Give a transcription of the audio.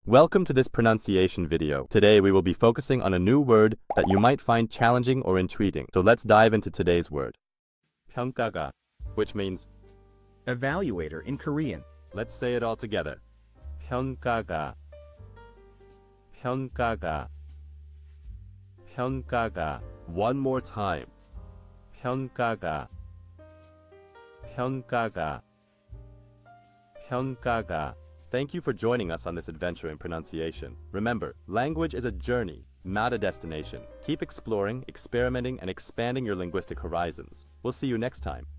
Welcome to this pronunciation video. Today we will be focusing on a new word that you might find challenging or intriguing. So let's dive into today's word. pyeonggaga, which means Evaluator in Korean. let's say it all together. pyeonggaga. pyeonggaga. pyeonggaga. One more time. pyeonggaga. pyeonggaga. pyeonggaga. Thank you for joining us on this adventure in pronunciation. Remember, language is a journey, not a destination. Keep exploring, experimenting, and expanding your linguistic horizons. We'll see you next time.